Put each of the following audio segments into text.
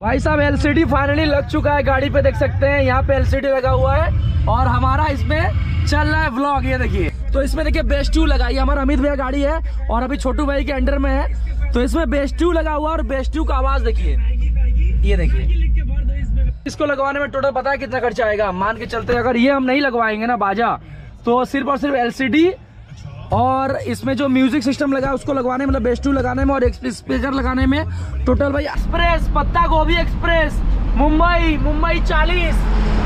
भाई साहब LCD finally लग चुका है गाड़ी पे, देख सकते हैं यहाँ पे एलसीडी लगा हुआ है और हमारा इसमें चल रहा है व्लॉग। ये देखिए, तो इसमें देखिए बेस 2 लगा, ये हमारा अमित भैया गाड़ी है और अभी छोटू भाई के अंडर में है, तो इसमें बेस 2 लगा हुआ है और बेस 2 का आवाज देखिए, ये देखिए। इसको लगवाने में टोटल पता है कितना खर्चा आएगा? मान के चलते अगर ये हम नहीं लगवाएंगे ना बाजा, तो सिर्फ और सिर्फ एलसीडी और इसमें जो म्यूजिक सिस्टम लगा है उसको लगवाने, मतलब बेस 2 लगाने में और स्पीकर लगाने में टोटल भाई एक्सप्रेस पत्ता गोभी express Mumbai 40।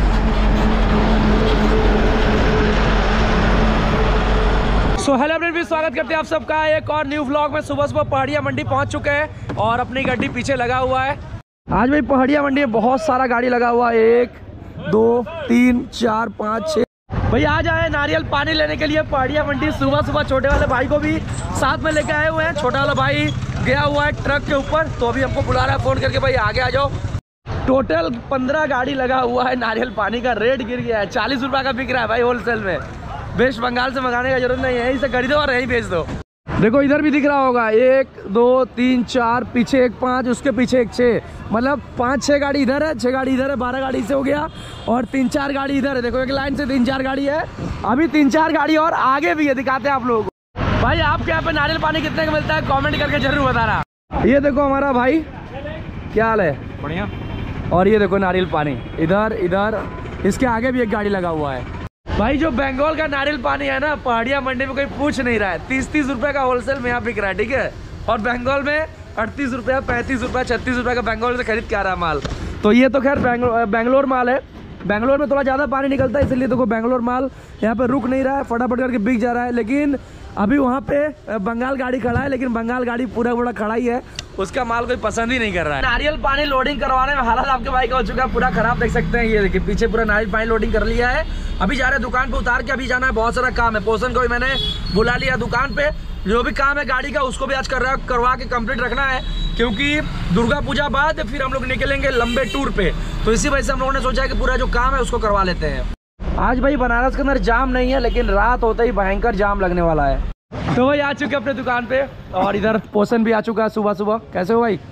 So hello everyone, स्वागत करते हैं आप सबका एक और न्यू व्लॉग में। सुबह पहाड़िया मंडी पहुंच चुके हैं और अपनी गाड़ी पीछे लगा हुआ है। आज भाई पहाड़िया मंडी में बहुत सारा गाड़ी लगा हुआ है, 1 2 3 4 5 6 भाई आज आए नारियल पानी लेने के लिए पहाड़िया मंडी। सुबह छोटे वाले भाई को भी साथ में लेके आए हुए हैं। छोटा वाला भाई गया हुआ है ट्रक के ऊपर, तो अभी हमको बुला रहा है फोन करके, भाई आगे आ जाओ। टोटल 15 गाड़ी लगा हुआ है नारियल पानी का। रेट गिर गया है, 40 रुपये का बिक रहा है भाई होलसेल में। वेस्ट बंगाल से मंगाने का जरूरत नहीं है, यहीं से खरीदो और यहीं बेच दो। देखो इधर भी दिख रहा होगा, 1 2 3 4, पीछे एक 5, उसके पीछे एक 6, मतलब 5-6 गाड़ी इधर है, 6 गाड़ी इधर है, 12 गाड़ी से हो गया और 3-4 गाड़ी इधर है। देखो एक लाइन से 3-4 गाड़ी है, अभी 3-4 गाड़ी और आगे भी है, दिखाते हैं आप लोगों को। भाई आपके यहाँ पे नारियल पानी कितने का मिलता है कमेंट करके जरूर बताना। ये देखो हमारा भाई, क्या हाल है? बढ़िया। और ये देखो नारियल पानी इधर इसके आगे भी एक गाड़ी लगा हुआ है। भाई जो बंगाल का नारियल पानी है ना, पहाड़िया मंडी में कोई पूछ नहीं रहा है, 30-30 रुपए का होलसेल में यहाँ बिक रहा है, ठीक है। और बंगाल में 38 रुपया 35 रुपया 36 रुपए का बंगाल से खरीद के आ रहा है माल। तो ये तो खैर बेंगलोर माल है, बेंगलोर में थोड़ा ज़्यादा पानी निकलता है, इसलिए देखो बेंगलोर माल यहाँ पे रुक नहीं रहा है, फटाफट करके बिक जा रहा है। लेकिन अभी वहाँ पे बंगाल गाड़ी खड़ा है, लेकिन बंगाल गाड़ी पूरा खड़ा ही है, उसका माल कोई पसंद ही नहीं कर रहा है। नारियल पानी लोडिंग करवाने में हालत आपके भाई का हो चुका है पूरा खराब, देख सकते हैं। ये देखिए पीछे पूरा नारियल पानी लोडिंग कर लिया है, अभी जा रहे हैं दुकान पे उतार के, अभी जाना है, बहुत सारा काम है। पोषण को भी मैंने बुला लिया दुकान पे, जो भी काम है गाड़ी का उसको भी आज करवा के कंप्लीट रखना है, क्योंकि दुर्गा पूजा बाद फिर हम लोग निकलेंगे लंबे टूर पे। तो इसी वजह से हम लोगों ने सोचा है कि पूरा जो काम है उसको करवा लेते हैं। आज भाई बनारस के अंदर जाम नहीं है, लेकिन रात होते ही भयंकर जाम लगने वाला है। तो भाई आ चुके अपने दुकान पे और इधर पोषण भी आ चुका है सुबह। कैसे हो भाई?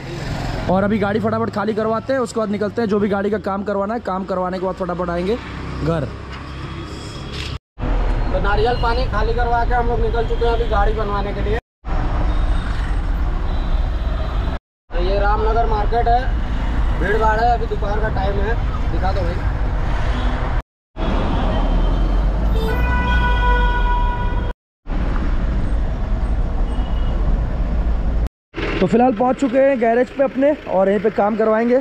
और अभी गाड़ी फटाफट खाली करवाते हैं, उसके बाद निकलते हैं। जो भी गाड़ी का काम करवाना है, काम करवाने के बाद फटाफट आएंगे घर। तो नारियल पानी खाली करवा के हम लोग निकल चुके हैं अभी गाड़ी बनवाने के लिए। तो ये रामनगर मार्केट है, भीड़ भाड़ है, अभी दोपहर का टाइम है, दिखा दो भाई। तो फिलहाल पहुंच चुके हैं गैरेज पे अपने और यहीं पे काम करवाएंगे।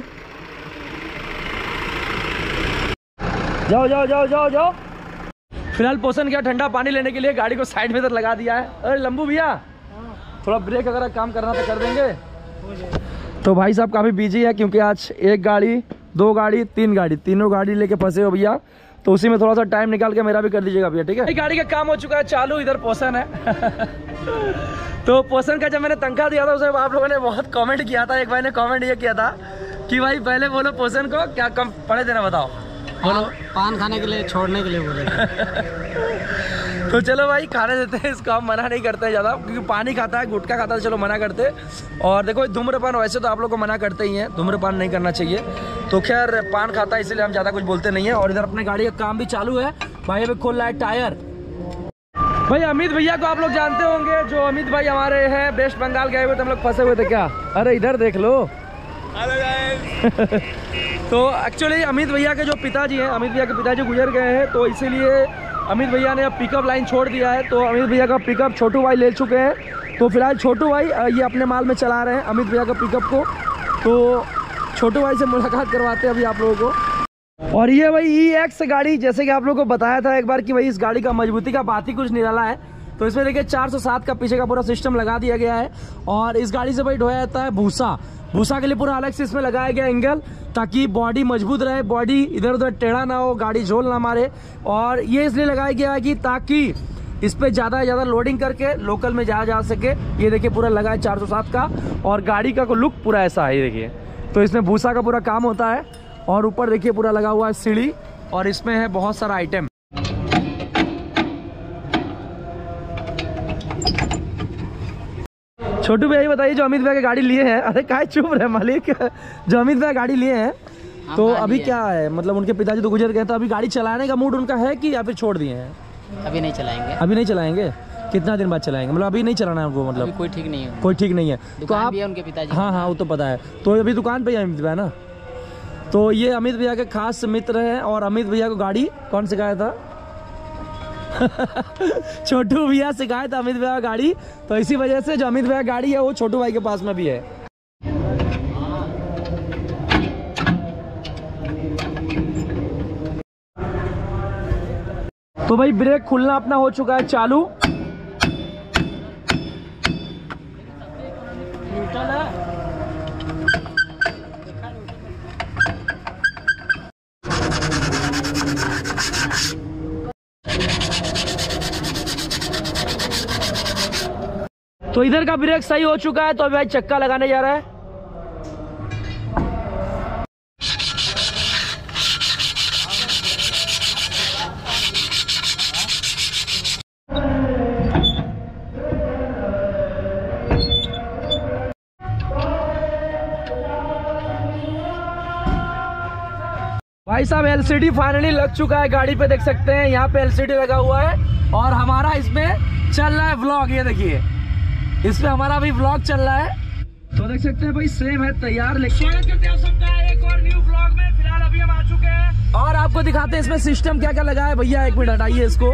जाओ। फिलहाल पोषण गया ठंडा पानी लेने के लिए, गाड़ी को साइड में इधर लगा दिया है। अरे लंबू भैया, थोड़ा ब्रेक अगर काम करना तो कर देंगे। तो भाई साहब काफ़ी बिजी है, क्योंकि आज 1 गाड़ी 2 गाड़ी 3 गाड़ी, तीनों गाड़ी लेके फंसे हो भैया, तो उसी में थोड़ा सा टाइम निकाल के मेरा भी कर दीजिएगा भैया, ठीक है। गाड़ी का काम हो चुका है चालू, इधर पोषण है। तो पोषण का जब मैंने तनख्वाह दिया था, उसे आप लोगों ने बहुत कमेंट किया था। एक भाई ने कमेंट ये किया था कि भाई पहले बोलो पोषण को क्या कम पड़े देना, बताओ। बोलो पान खाने के लिए, छोड़ने के लिए बोले। तो चलो भाई खाने देते हैं इसको, हम मना नहीं करते हैं ज़्यादा, क्योंकि पानी खाता है, गुटखा खाता है, चलो मना करते। और देखो धूम्रपान वैसे तो आप लोग को मना करते ही हैं, धूम्रपान नहीं करना चाहिए, तो खैर पान खाता है इसलिए हम ज़्यादा कुछ बोलते नहीं है। और इधर अपने गाड़ी का काम भी चालू है, भाई अभी खोल रहा है टायर। भाई अमित भैया को आप लोग जानते होंगे, जो अमित भाई हमारे हैं वेस्ट बंगाल गए हुए थे, हम लोग फंसे हुए थे क्या। अरे इधर देख लो। Hello guys. तो एक्चुअली अमित भैया के जो पिताजी हैं, अमित भैया के पिताजी गुजर गए हैं, तो इसीलिए अमित भैया ने अब पिकअप लाइन छोड़ दिया है। तो अमित भैया का पिकअप छोटू भाई ले चुके हैं, तो फिलहाल छोटू भाई ये अपने माल में चला रहे हैं अमित भैया का पिकअप को। तो छोटू भाई से मुलाकात करवाते हैं अभी आप लोगों को। और ये भाई EX गाड़ी, जैसे कि आप लोगों को बताया था एक बार कि भाई इस गाड़ी का मजबूती का बात ही कुछ निराला है। तो इसमें देखिए 407 का पीछे का पूरा सिस्टम लगा दिया गया है, और इस गाड़ी से भाई ढोया जाता है भूसा के लिए पूरा अलग से इसमें लगाया गया एंगल, ताकि बॉडी मजबूत रहे, बॉडी इधर उधर टेढ़ा ना हो, गाड़ी झोल ना मारे। और ये इसलिए लगाया गया है कि ताकि इस पे ज़्यादा लोडिंग करके लोकल में जा सके। ये देखिए पूरा लगा है 407 का, और गाड़ी का लुक पूरा ऐसा है, ये देखिए। तो इसमें भूसा का पूरा काम होता है, और ऊपर देखिए पूरा लगा हुआ है सीढ़ी, और इसमें है बहुत सारा आइटम। छोटू भैया बताइए, जो अमित भैया की गाड़ी लिए हैं, अरे काय चुप रहे मालिक, जो अमित भैया गाड़ी लिए हैं तो अभी क्या है, मतलब उनके पिताजी तो गुजर गए, तो अभी गाड़ी चलाने का मूड उनका है कि या फिर छोड़ दिए हैं? अभी नहीं चलाएंगे। अभी नहीं चलाएंगे? कितना दिन बाद चलाएंगे? मतलब अभी नहीं चलाना है उनको? मतलब कोई ठीक नहीं है। कोई ठीक नहीं है तो आप उनके पिताजी? हाँ वो तो पता है। तो अभी दुकान पे अमित भैया ना, तो ये अमित भैया के खास मित्र हैं और अमित भैया को गाड़ी कौन सिखाया था? छोटू भैया सिखाया था अमित भैया गाड़ी, तो इसी वजह से जो अमित भैया गाड़ी है वो छोटू भाई के पास में भी है। तो भाई ब्रेक खुलना अपना हो चुका है चालू। तो इधर का ब्रेक सही हो चुका है, तो अभी भाई चक्का लगाने जा रहा है। भाई साहब एलसीडी फाइनली लग चुका है गाड़ी पे, देख सकते हैं यहाँ पे एलसीडी लगा हुआ है और हमारा इसमें चल रहा है व्लॉग। ये देखिए इसमें हमारा भी व्लॉग चल रहा है, तो देख सकते हैं भाई सेम है तैयार। स्वागत करते हैं आप सबका एक और न्यू व्लॉग में। फिलहाल अभी हम आ चुके हैं और आपको दिखाते हैं इसमें सिस्टम क्या क्या लगा है। भैया एक मिनट हटाइए इसको,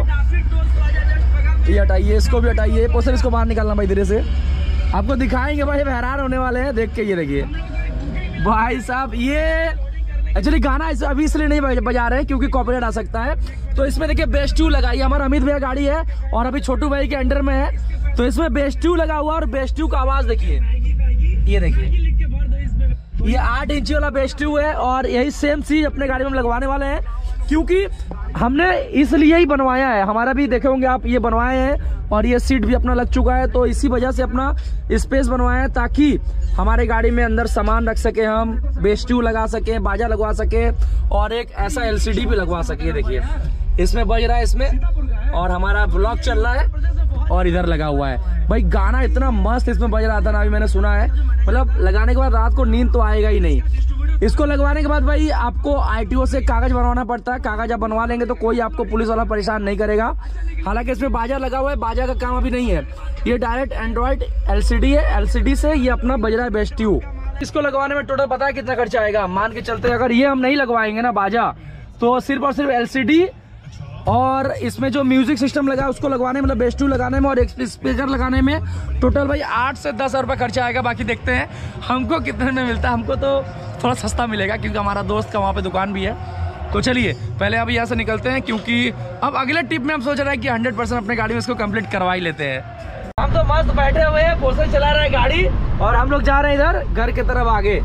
ये हटाइए, इसको भी हटाइए, पोस्टर इसको बाहर निकालना भाई धीरे से, आपको दिखाएंगे भाई, हैरान होने वाले हैं देख के। ये देखिए भाई साहब, ये एक्चुअली गाना अभी इसलिए नहीं बजा रहे हैं क्योंकि कॉपीराइट आ सकता है। तो इसमें देखिए बेस ट्यू लगाई, हमारा अमित भैया गाड़ी है और अभी छोटू भाई के अंडर में है, तो इसमें बेस ट्यू लगा हुआ और बेस ट्यू का आवाज देखिए, ये देखिए, ये 8 इंची वाला बेस ट्यू है और यही सेम चीज अपने गाड़ी में हम लगवाने वाले हैं क्योंकि हमने इसलिए ही बनवाया है। हमारा भी देखे होंगे आप, ये बनवाए हैं और ये सीट भी अपना लग चुका है, तो इसी वजह से अपना स्पेस बनवाया है ताकि हमारे गाड़ी में अंदर सामान रख सके, हम बेस ट्यू लगा सके, बाजा लगवा सके और एक ऐसा एलसीडी भी लगवा सके। देखिए इसमें बज रहा है इसमें, और हमारा ब्लॉग चल रहा है और इधर लगा हुआ है। भाई गाना इतना मस्त इसमें बज रहा था ना, अभी मैंने सुना है, मतलब लगाने के बाद रात को नींद तो आएगा ही नहीं। इसको लगवाने के बाद भाई आपको आईटीओ से कागज बनवाना पड़ता है, कागज आप बनवा लेंगे तो कोई आपको पुलिस वाला परेशान नहीं करेगा। हालांकि इसमें बाजा लगा हुआ है, बाजा का काम अभी नहीं है, ये डायरेक्ट एंड्रॉइड एलसीडी है, एलसीडी से ये अपना बज रहा है बेस ट्यू। इसको लगवाने में टोटल पता है कितना खर्चा आएगा? मान के चलते अगर ये हम नहीं लगवाएंगे ना बाजा, तो सिर्फ और सिर्फ एलसीडी और इसमें जो म्यूजिक सिस्टम लगा है उसको लगवाने, मतलब बेस ट्यू लगाने में और एक स्पीकर लगाने में टोटल भाई 8 से 10 रुपये खर्चा आएगा। बाकी देखते हैं हमको कितने में मिलता है, हमको तो थोड़ा सस्ता मिलेगा क्योंकि हमारा दोस्त का वहाँ पे दुकान भी है। तो चलिए पहले अभी यहाँ से निकलते हैं क्योंकि अब अगले ट्रिप में हम सोच रहे हैं कि 100% अपने गाड़ी में इसको कंप्लीट करवा ही लेते हैं। हम तो मस्त बैठे हुए हैं, पोस्टर चला रहा है गाड़ी और हम लोग जा रहे हैं इधर घर की तरफ आगे।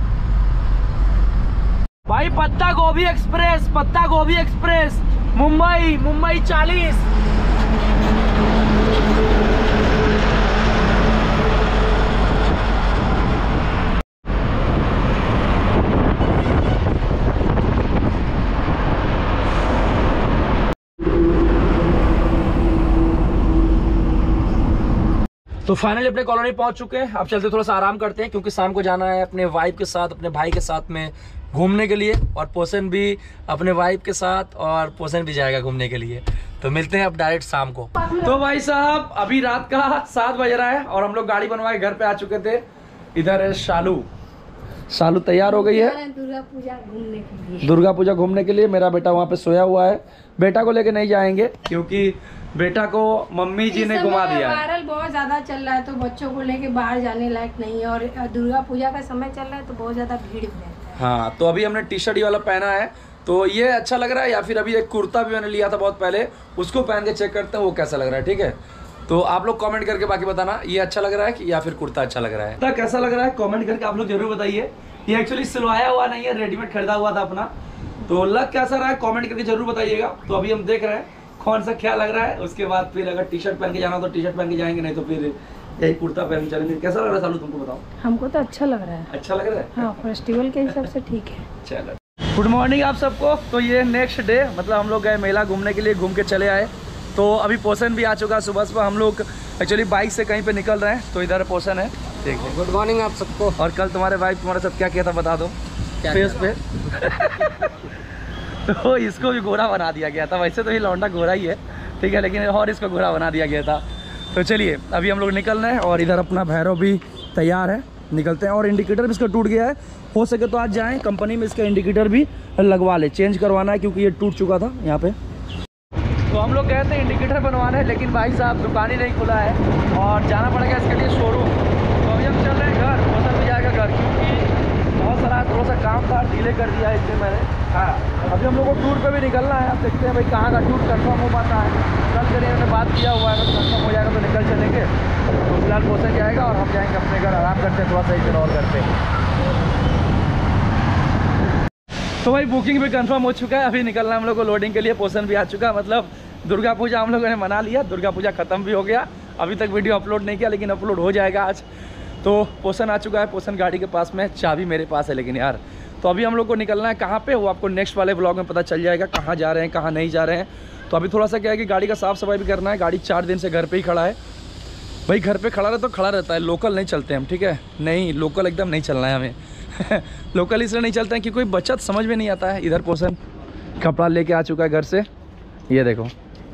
भाई पत्ता गोभी एक्सप्रेस, पत्ता गोभी एक्सप्रेस, मुंबई 40। तो फाइनली अपने कॉलोनी पहुंच चुके हैं, अब चलते थोड़ा सा आराम करते हैं क्योंकि शाम को जाना है अपने वाइफ के साथ, अपने भाई के साथ में घूमने के लिए, और पोषण भी अपने वाइफ के साथ और पोषण भी जाएगा घूमने के लिए। तो मिलते हैं अब डायरेक्ट शाम को। तो भाई साहब अभी रात का 7 बज रहा है और हम लोग गाड़ी बनवाए घर पे आ चुके थे। इधर है शालू तैयार हो गई है दुर्गा पूजा घूमने के लिए। मेरा बेटा वहाँ पे सोया हुआ है, बेटा को लेके नहीं जाएंगे क्योंकि बेटा को मम्मी जी ने घुमा दिया है। वायरल बहुत ज्यादा चल रहा है तो बच्चों को लेके बाहर जाने लायक नहीं है, और दुर्गा पूजा का समय चल रहा है तो बहुत ज्यादा भीड़ रहता है। हाँ तो अभी हमने टी शर्ट वाला पहना है, तो ये अच्छा लग रहा है, या फिर अभी एक कुर्ता भी मैंने लिया था बहुत पहले, उसको पहन के चेक करते हैं वो कैसा लग रहा है। ठीक है, तो आप लोग कमेंट करके बाकी बताना ये अच्छा लग रहा है कि या फिर कुर्ता अच्छा लग रहा है। तो कैसा लग रहा है कमेंट करके आप लोग जरूर बताइए। ये एक्चुअली सिलवाया हुआ नहीं है, रेडीमेड खरीदा हुआ था अपना, तो लग कैसा रहा है कमेंट करके जरूर बताइएगा। तो अभी हम देख रहे हैं कौन सा क्या लग रहा है, उसके बाद फिर अगर टी शर्ट पहन के जाना हो तो टी शर्ट पहन के जाएंगे, नहीं तो फिर यही कुर्ता पहन के चलेंगे। कैसा लग रहा है सालू तुमको बताओ? हमको तो अच्छा लग रहा है। अच्छा लग रहा है? हाँ, फेस्टिवल के हिसाब से ठीक है। चलो गुड मॉर्निंग आप सबको। तो ये नेक्स्ट डे, मतलब हम लोग गए मेला घूमने के लिए, घूम के चले आए। तो अभी पोषण भी आ चुका, सुबह सुबह हम लोग एक्चुअली बाइक से कहीं पे निकल रहे हैं, तो इधर पोषण है। ठीक है, गुड मॉर्निंग आप सबको। और कल तुम्हारे वाइफ तुम्हारे साथ क्या किया था बता दो फेस पे। तो इसको भी गोरा बना दिया गया था, वैसे तो ये लौंडा गोरा ही है, ठीक है, लेकिन और इसको गोरा बना दिया गया था। तो चलिए अभी हम लोग निकल रहे हैं और इधर अपना भैरव भी तैयार है, निकलते हैं। और इंडिकेटर भी इसका टूट गया है, हो सके तो आज जाएं कंपनी में इसका इंडिकेटर भी लगवा ले, चेंज करवाना है क्योंकि ये टूट चुका था यहाँ पे। तो हम लोग गए थे इंडिकेटर बनवाने, लेकिन भाई साहब दुकान ही नहीं खुला है और जाना पड़ेगा इसके लिए शोरूम। तो अभी हम चल रहे हैं घर, पोषण भी जाएगा घर, क्योंकि बहुत सारा थोड़ा सा काम था, डिले कर दिया है इसलिए मैंने। हाँ, अभी हम लोग को टूर पे भी निकलना है, अब देखते हैं भाई कहाँ का टूर कंफर्म हो पाता है। कल करिए हमने बात किया हुआ है, अगर कंफर्म हो जाएगा तो निकल चलेंगे। तो फिलहाल पोषण जाएगा और हम जाएंगे अपने घर, आराम करते हैं थोड़ा सा, एक दिन और करते हैं। तो भाई बुकिंग भी कंफर्म हो चुका है, अभी निकलना है हम लोग को लोडिंग के लिए। पोषण भी आ चुका है, मतलब दुर्गा पूजा हम लोगों ने मना लिया, दुर्गा पूजा खत्म भी हो गया। अभी तक वीडियो अपलोड नहीं किया, लेकिन अपलोड हो जाएगा आज। तो पोषण आ चुका है, पोषण गाड़ी के पास में, चाबी मेरे पास है लेकिन यार। तो अभी हम लोग को निकलना है, कहाँ पे वो आपको नेक्स्ट वाले ब्लॉग में पता चल जाएगा, कहाँ जा रहे हैं कहाँ नहीं जा रहे हैं। तो अभी थोड़ा सा क्या है कि गाड़ी का साफ़ सफाई भी करना है। गाड़ी 4 दिन से घर पर ही खड़ा है भाई, घर पर खड़ा रहे तो खड़ा रहता है, लोकल नहीं चलते हम, ठीक है, नहीं लोकल एकदम नहीं चलना है हमें। लोकल इसलिए नहीं चलते हैं कि कोई बचत समझ में नहीं आता है। इधर पोषण कपड़ा लेके आ चुका है घर से, ये देखो,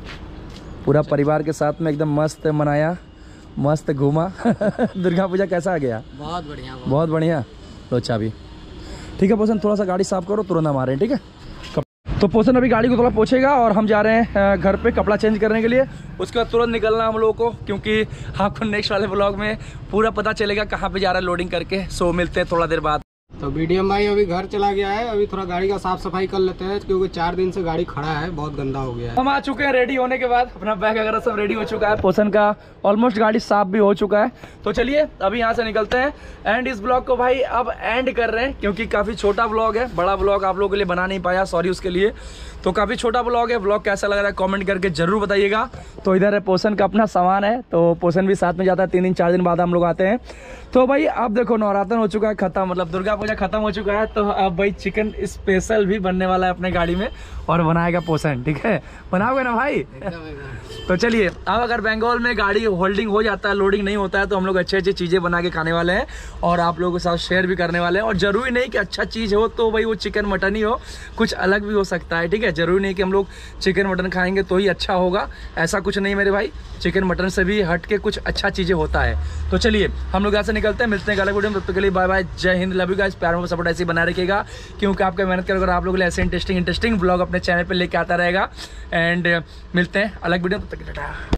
पूरा परिवार के साथ में एकदम मस्त मनाया, मस्त घूमा। दुर्गा पूजा कैसा आ गया? बहुत बढ़िया, बहुत बढ़िया। लो चाबी, ठीक है पोषण, थोड़ा सा गाड़ी साफ करो, तुरंत हम आ रहे हैं, ठीक है। तो पोषण अभी गाड़ी को थोड़ा पोछेगा और हम जा रहे हैं घर पे कपड़ा चेंज करने के लिए। उसके बाद तुरंत निकलना हम लोगों को, क्योंकि आपको नेक्स्ट वाले ब्लॉग में पूरा पता चलेगा कहाँ पे जा रहा है लोडिंग करके। सो मिलते हैं थोड़ा देर बाद। तो बीडीएम भाई अभी घर चला गया है, अभी थोड़ा गाड़ी का साफ सफाई कर लेते हैं, क्योंकि 4 दिन से गाड़ी खड़ा है, बहुत गंदा हो गया है। हम आ चुके हैं रेडी होने के बाद, अपना बैग वगैरह सब रेडी हो चुका है, पोषण का ऑलमोस्ट गाड़ी साफ भी हो चुका है। तो चलिए अभी यहाँ से निकलते हैं। एंड इस ब्लॉग को भाई अब एंड कर रहे हैं, क्योंकि काफ़ी छोटा ब्लॉग है, बड़ा ब्लॉग आप लोगों के लिए बना नहीं पाया, सॉरी उसके लिए। तो काफ़ी छोटा ब्लॉग है, ब्लॉग कैसा लग रहा है कमेंट करके जरूर बताइएगा। तो इधर है पोषण का अपना सामान है, तो पोषण भी साथ में जाता है, 3 दिन 4 दिन बाद हम लोग आते हैं। तो भाई अब देखो नवरात्र हो चुका है खत्म, मतलब दुर्गा पूजा खत्म हो चुका है, तो अब भाई चिकन स्पेशल भी बनने वाला है अपने गाड़ी में, और बनाएगा पोषण, ठीक है, बनाओगे ना भाई? तो चलिए अब अगर बंगाल में गाड़ी होल्डिंग हो जाता है, लोडिंग नहीं होता है, तो हम लोग अच्छी अच्छी चीज़ें बना के खाने वाले हैं और आप लोगों के साथ शेयर भी करने वाले हैं। और ज़रूरी नहीं कि अच्छा चीज़ हो तो भाई वो चिकन मटन ही हो, कुछ अलग भी हो सकता है, ठीक है। ज़रूरी नहीं कि हम लोग चिकन मटन खाएंगे तो ही अच्छा होगा, ऐसा कुछ नहीं मेरे भाई, चिकन मटन से भी हट के कुछ अच्छा चीज़ें होता है। तो चलिए हम लोग यहाँ से निकलते हैं, मिलते हैं अलग वीडियो में, तब तक के लिए बाय बाय, जय हिंद, लव यू गाइस, प्यार में सपोर्ट ऐसे ही बना रखिएगा, क्योंकि आपका मेहनत कर, अगर आप लोग ऐसे इंटरेस्टिंग ब्लॉग अपने चैनल पर लेके आता रहेगा। एंड मिलते हैं अलग वीडियो, तब तक के लिए टाटा।